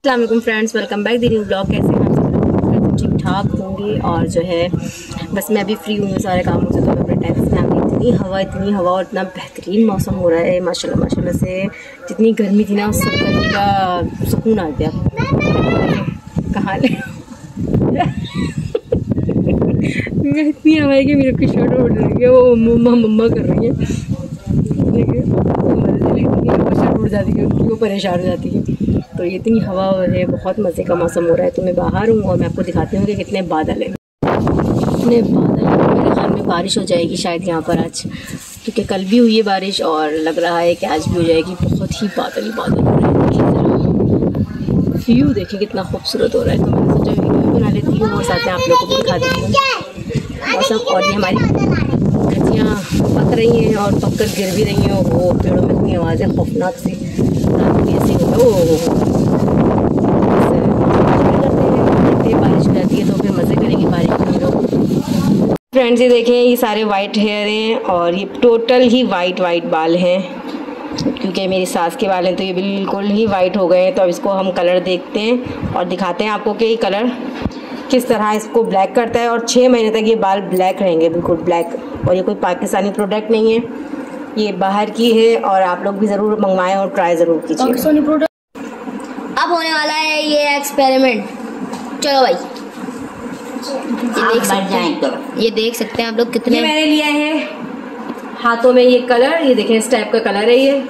अस्सलाम वालेकुम friends, welcome back the new blog. कैसे हैं आप सब? ठीक ठाक होंगे। और जो है बस मैं अभी फ्री हूँ सारे कामों से, तो मैं अपने टेरेस में आ गई। इतनी हवा और इतना बेहतरीन मौसम हो रहा है माशाल्लाह माशाल्लाह से। जितनी गर्मी थी ना, उस सब गर्मी का सुकून आ गया। कहाँ ले मैं इतनी हवा है कि मेरे की शर्ट उड़ रही है, वो मम्मा कर रही है। शर्ट उड़ जाती है उनकी, वो परेशान हो जाती है। तो ये इतनी हवा है, बहुत मज़े का मौसम हो रहा है। तो मैं बाहर हूँ और मैं आपको दिखाती हूँ कि कितने बादल हैं। इतने बादल हैं, मेरे ख्याल में बारिश हो जाएगी शायद यहाँ पर आज, क्योंकि कल भी हुई है बारिश और लग रहा है कि आज भी हो जाएगी। बहुत ही बादल हो रहे हैं। व्यू देखिए कितना खूबसूरत हो रहा है। तो मैंने सोचा वीडियो भी बना लेती हूँ और साथ में आप लोगों को भी दिखा देती हूँ मौसम। और ये हमारी कच्चियाँ पक रही हैं और पक कर गिर भी रही हैं। वो पेड़ों में इतनी आवाज़ें खौफनाक सी, ऐसी बारिश हो जाती है तो फिर मज़े करेंगे बारिश में लोग। फ्रेंड्स ये देखें, ये सारे वाइट हेयर हैं और ये टोटल ही वाइट बाल हैं, क्योंकि मेरी सास के बाल हैं तो ये बिल्कुल ही वाइट हो गए हैं। तो अब इसको हम कलर देखते हैं और दिखाते हैं आपको कि ये कलर किस तरह इसको ब्लैक करता है। और 6 महीने तक ये बाल ब्लैक रहेंगे, बिल्कुल ब्लैक। और ये कोई पाकिस्तानी प्रोडक्ट नहीं है, ये बाहर की है। और आप लोग भी ज़रूर मंगवाएं और ट्राई ज़रूर कीजिए पाकिस्तानी प्रोडक्ट। अब होने वाला है ये एक्सपेरिमेंट। चलो भाई, ये देख सकते हैं आप लोग कितने। ये मैंने लिया है हाथों में ये कलर, ये देखें इस टाइप का कलर है ये।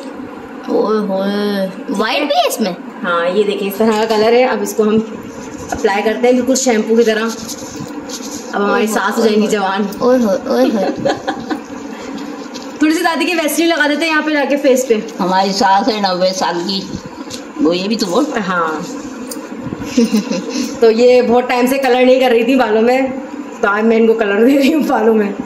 वाइट भी है इसमें। हाँ ये देखिए इस तरह का कलर है। अब इसको हम अप्लाई करते हैं बिल्कुल शैम्पू की तरह। अब हमारी सास हो जाएंगी जवान। थोड़ी सी दादी की वैसलीन लगा देते हैं यहाँ पे जाके फेस पे। हमारी सास है 90 साल की, वो ये भी तो बोल। हाँ तो ये बहुत टाइम से कलर नहीं कर रही थी बालों में, तो आज मैं इनको कलर दे रही हूँ बालों में।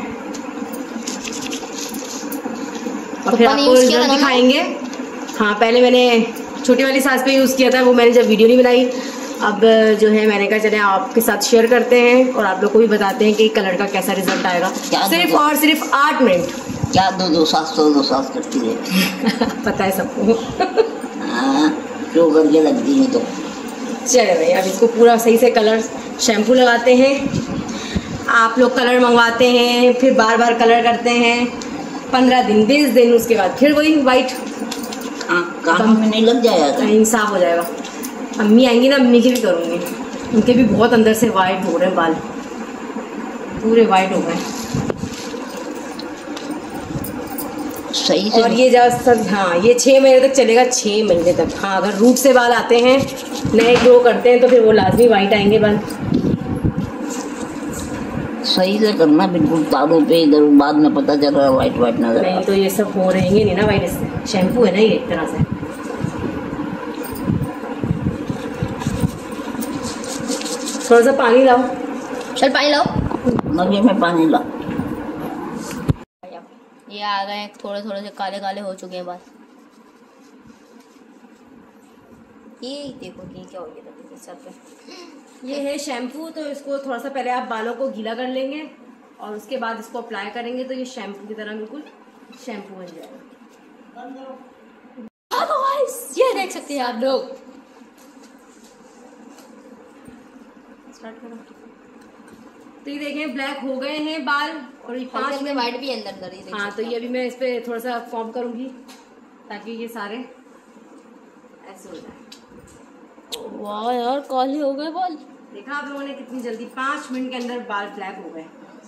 और फिर आपको रिजल्ट दिखाएंगे। हाँ पहले मैंने छोटी वाली सास पे यूज़ किया था, वो मैंने जब वीडियो नहीं बनाई। अब जो है मैंने कहा चले आपके साथ शेयर करते हैं और आप लोग को भी बताते हैं कि कलर का कैसा रिजल्ट आएगा। सिर्फ 8 मिनट। क्या दो सास करती है पता है सबको। जो करके लगती है तो चले भाई, अब इसको पूरा सही से कलर शैम्पू लगाते हैं। आप लोग कलर मंगवाते हैं फिर बार बार कलर करते हैं, 15 दिन 20 दिन, उसके बाद फिर वही वाइट। काम में नहीं लग जाएगा, कहीं साफ हो जाएगा। अम्मी आएंगी ना, अम्मी की भी करूँगी, उनके भी बहुत अंदर से वाइट हो रहे हैं बाल, पूरे वाइट हो गए सही से। और ये जब सब, हाँ ये 6 महीने तक चलेगा, 6 महीने तक। हाँ अगर रूट से बाल आते हैं, नए ग्रो करते हैं, तो फिर वो लाजमी वाइट आएंगे बाल। सही से करना बिल्कुल, तारों पे इधर बाद में पता चल रहा है वाइट नजर। नहीं तो ये सब हो रहेंगे नहीं ना वाइट, इससे शैम्पू है ना ये एक तरह से। थोड़ा सा पानी लाओ। चल पानी लाओ, मगे में पानी ला। ये आ गए थोड़े से काले हो चुके हैं बाल। ये देखो कि क्या हो गया सर पे। ये है शैम्पू। तो इसको थोड़ा सा पहले आप बालों को गीला कर लेंगे और उसके बाद इसको अप्लाई करेंगे, तो ये शैम्पू की तरह बिल्कुल शैम्पू बन जाएगा। ये देख सकते हैं आप लोग। स्टार्ट करो। तो ये देखें ब्लैक हो गए हैं बाल और ये 5 में वाइट भी अंदर। हाँ तो ये अभी मैं इस पे थोड़ा सा फॉर्म करूंगी ताकि ये सारे ऐसे हो जाए। वाह यार, काले हो गए बाल। देखा आप लोगों ने कितनी जल्दी, 5 मिनट के अंदर बाल ब्लैक हो गए।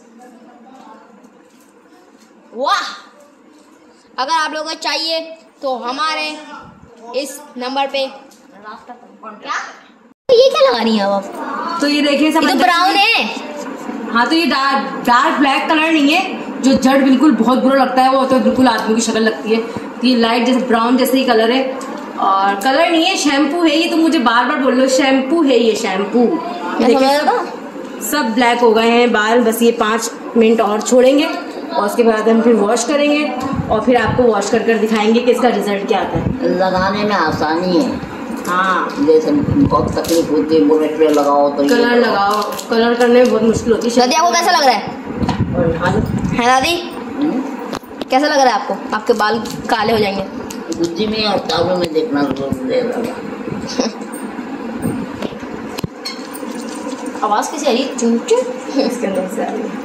वाह, अगर आप लोगों को चाहिए तो हमारे इस नंबर पे क्या ये क्या लगा रही हैं आप? तो ये देखिए सब ये तो ब्राउन है। हाँ तो ये डार्क ब्लैक कलर नहीं है, जो जड़ बिल्कुल बहुत बुरा लगता है वो तो बिल्कुल आदमी की शक्ल लगती है। तो ये लाइट जैसे ब्राउन जैसे ही कलर है, और कलर नहीं है, शैम्पू है ये। तो मुझे बार बार बोल लो शैम्पू है ये, शैम्पू। सब ब्लैक हो गए हैं बाल। बस ये 5 मिनट और छोड़ेंगे और उसके बाद हम फिर वॉश करेंगे और फिर आपको वॉश कर दिखाएंगे कि इसका रिजल्ट क्या आता है। लगाने में आसानी है। हाँ जैसे बहुत तकलीफ होती है, ब्रश पे लगाओ तो कलर लगाओ, कलर करने में बहुत मुश्किल होती है। दादी आपको कैसा लग रहा है दादी? कैसा लग रहा है आपको? आपके बाल काले हो जाएंगे। बुद्धि में और तालों में देखना आवाज़ कैसे आ रही है? चुन चुन इसके अंदर से आ रही है।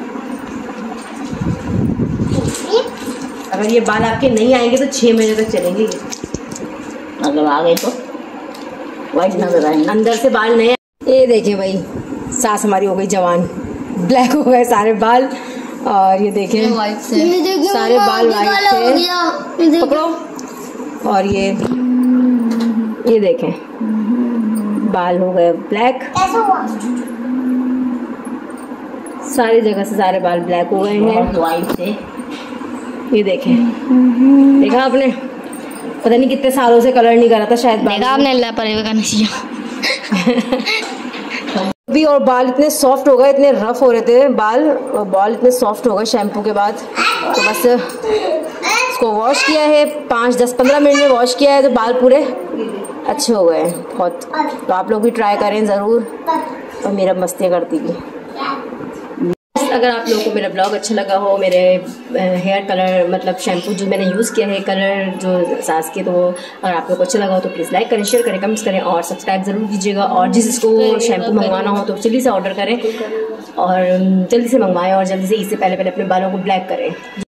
अगर ये बाल आपके नहीं आएंगे तो 6 महीने तक चलेंगे। अगर आ गए तो वाइट नजर आएंगे। अंदर से बाल नए। ये देखिए भाई, सास हमारी हो गई जवान, ब्लैक हो गए सारे बाल। और ये देखें वाइट से सारे बाल वाइट थे, पकड़ो। और ये देखें बाल हो गए ब्लैक, सारी जगह से सारे बाल ब्लैक हो गए हैं। वाइट से ये देखें, देखा आपने, पता नहीं कितने सालों से कलर नहीं करा था शायद। देखा आपने अल्लाह पर का नसीहा भी। और बाल इतने सॉफ्ट हो गए, इतने रफ हो रहे थे बाल, और बाल इतने सॉफ्ट हो गए शैम्पू के बाद। तो बस इसको वॉश किया है, 5-10-15 मिनट में वॉश किया है तो बाल पूरे अच्छे हो गए हैं बहुत। तो आप लोग भी ट्राई करें ज़रूर और मेरा मस्ती करती भी। अगर आप लोगों को मेरा ब्लॉग अच्छा लगा हो, मेरे हेयर कलर मतलब शैम्पू जो मैंने यूज़ किया है कलर जो सास के, तो अगर आप लोग को अच्छा लगा हो तो प्लीज़ लाइक करें, शेयर करें, कमेंट्स करें और सब्सक्राइब ज़रूर कीजिएगा। और जिसको शैम्पू मंगवाना हो तो जल्दी से ऑर्डर करें और जल्दी से मंगवाएं और जल्दी से इससे पहले अपने बालों को ब्लैक करें।